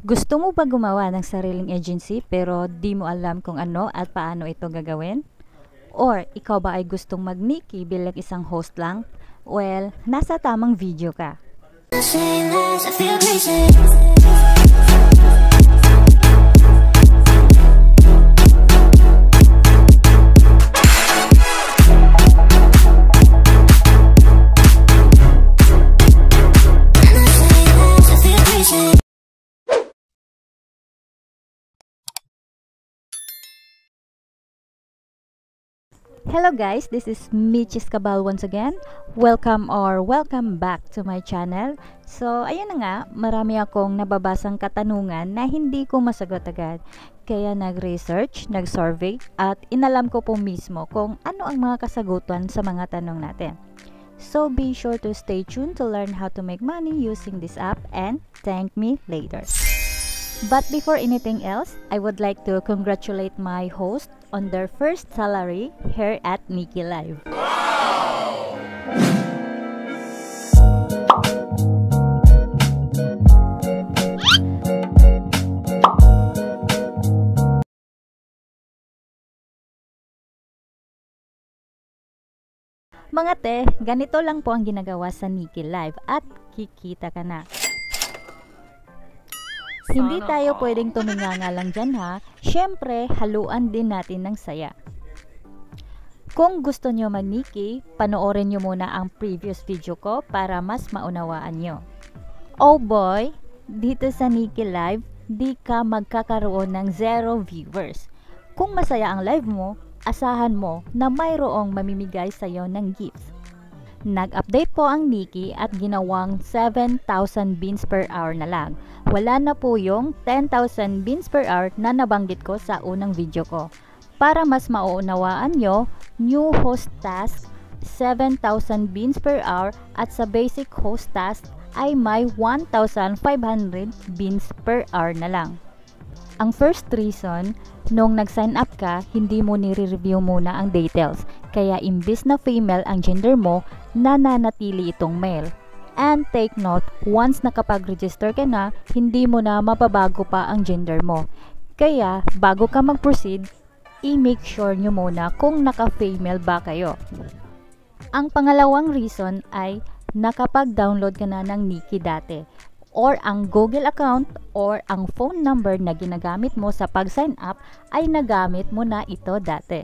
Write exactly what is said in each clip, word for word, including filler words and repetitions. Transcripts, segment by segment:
Gusto mo ba gumawa ng sariling agency pero di mo alam kung ano at paano ito gagawin? Or ikaw ba ay gustong mag-Nikki bilang isang host lang? Well, nasa tamang video ka. Hello guys, this is Michis Cabal once again. Welcome or welcome back to my channel. So, ayun na nga, marami akong nababasang katanungan na hindi ko masagot agad. Kaya nag-research, nag-survey, at inalam ko po mismo kung ano ang mga kasagutan sa mga tanong natin. So, be sure to stay tuned to learn how to make money using this app and thank me later. But before anything else, I would like to congratulate my host on their first salary here at Nikki Live. Wow! Mga te, ganito lang po ang ginagawa sa Nikki Live at kikita ka na. Hindi tayo pwedeng tuminganga lang dyan ha. Siyempre, haluan din natin ng saya. Kung gusto nyo mag-Nikki, panoorin nyo muna ang previous video ko para mas maunawaan nyo. Oh boy, dito sa Nikki Live, di ka magkakaroon ng zero viewers. Kung masaya ang live mo, asahan mo na mayroong mamimigay sa'yo ng gifts. Nag-update po ang Nikki at ginawang seven thousand beans per hour na lang. Wala na po yung ten thousand beans per hour na nabanggit ko sa unang video ko. Para mas mauunawaan nyo, new host task, seven thousand beans per hour at sa basic host task ay may one thousand five hundred beans per hour na lang. Ang first reason, nung nag-sign up ka, hindi mo nire-review muna ang details. Kaya imbis na female ang gender mo, nananatili itong male. And take note, once nakapag-register ka na, hindi mo na mababago pa ang gender mo. Kaya, bago ka mag-proceed, i-make sure nyo muna kung naka-female ba kayo. Ang pangalawang reason ay nakapag-download ka na ng Nikki dati, or ang Google account or ang phone number na ginagamit mo sa pag-sign up ay nagamit mo na ito dati.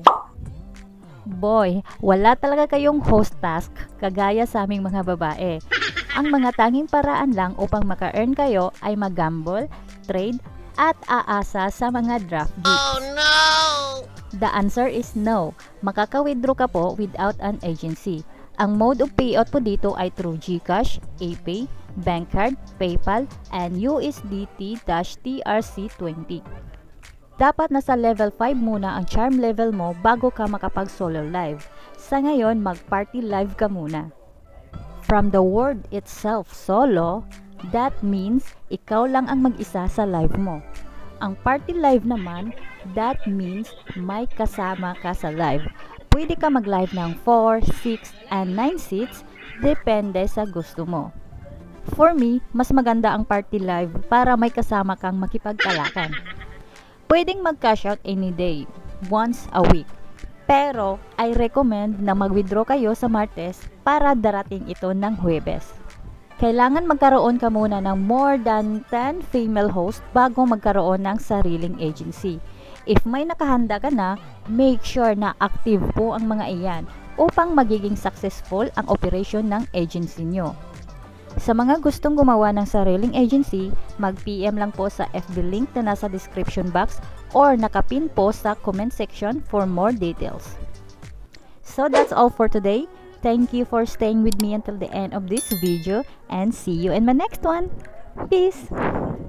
Boy, wala talaga kayong host task kagaya sa aming mga babae. Ang mga tanging paraan lang upang maka-earn kayo ay mag-gamble, trade, at aasa sa mga draft gigs. Oh no! The answer is no. Makaka-withdraw ka po without an agency. Ang mode of payout po dito ay through GCash, A-Pay, bank card, PayPal, and U S D T T R C twenty. Dapat nasa level five muna ang charm level mo bago ka makapag-solo live. Sa ngayon, mag-party live ka muna. From the word itself, solo, that means ikaw lang ang mag-isa sa live mo. Ang party live naman, that means may kasama ka sa live. Pwede ka mag-live ng four, six, and nine seats, depende sa gusto mo. For me, mas maganda ang party live para may kasama kang makipagkalakan. Pwedeng mag-cash out any day, once a week. Pero, I recommend na mag-withdraw kayo sa Martes para darating ito ng Huwebes. Kailangan magkaroon ka muna ng more than ten female host bago magkaroon ng sariling agency. If may nakahanda ka na, make sure na active po ang mga iyan upang magiging successful ang operation ng agency nyo. Sa mga gustong gumawa ng sariling agency, mag-P M lang po sa F B link na nasa description box or nakapin po sa comment section for more details. So that's all for today. Thank you for staying with me until the end of this video and see you in my next one. Peace!